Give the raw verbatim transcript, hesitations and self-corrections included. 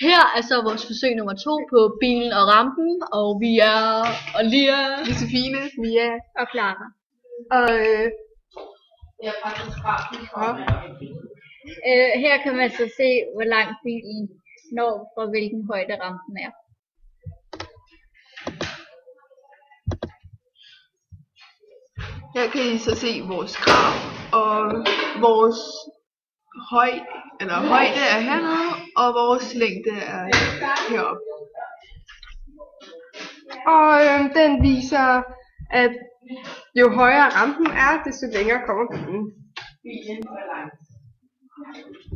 Her er så vores forsøg nummer to på bilen og rampen, og vi er Olia, Josefine, Mia og Clara. og øh, Øh, her kan man så se, hvor langt bilen når fra hvilken højde rampen er. her kan I så se vores krav, og vores højde, eller højde er hernede, og vores længde er heroppe. Og øh, den viser, at jo højere rampen er, desto længere kommer bilen.